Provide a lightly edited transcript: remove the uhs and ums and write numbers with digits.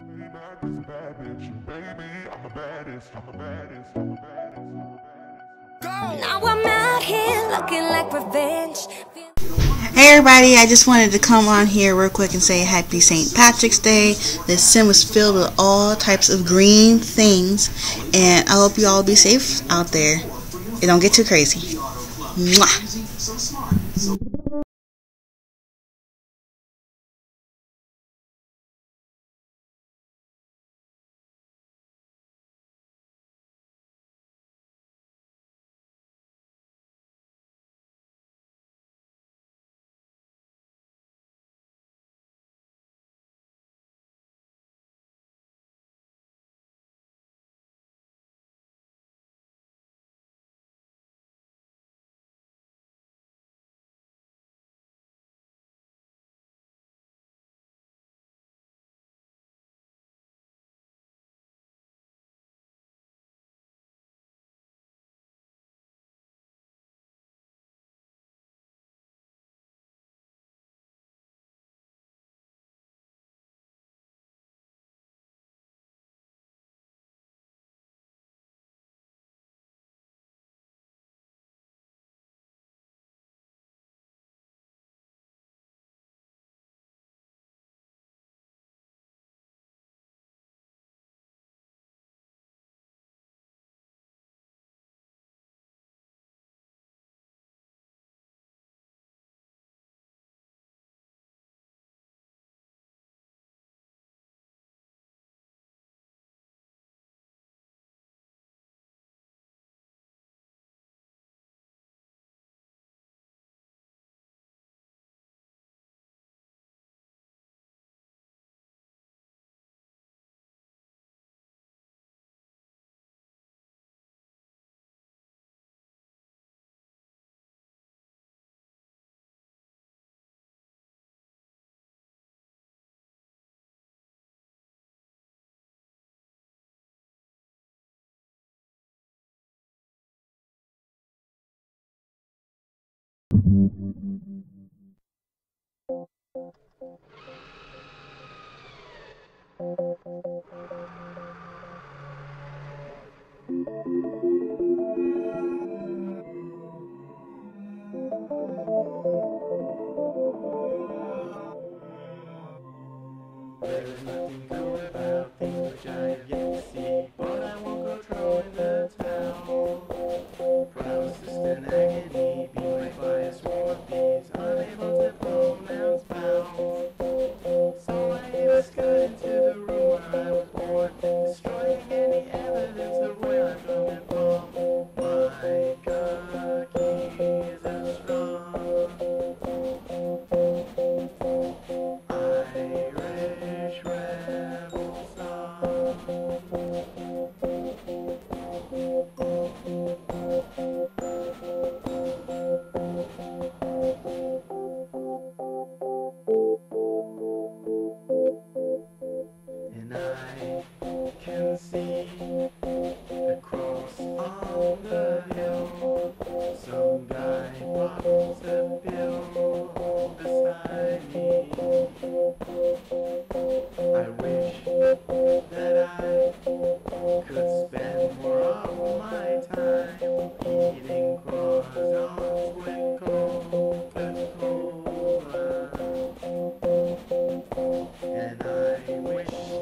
Now I'm out here looking like revenge. Hey everybody, I just wanted to come on here real quick and say happy St. Patrick's Day. This sim was filled with all types of green things, and I hope you all be safe out there. It don't get too crazy. Mwah. There's nothing cool about things which I have yet to see, but I won't go trolling the town. Paralysis and agony, being raped by a swarm of bees, unable to pronounce bound. So I escorted into the room where I was born, destroying any evidence of where I'm coming from. My cookies are strong. Irish rebel song. And I can see across on the hill some guy bottles a bill beside me. I wish that I could spend more of my time eating croissants with Coca-Cola. And I wish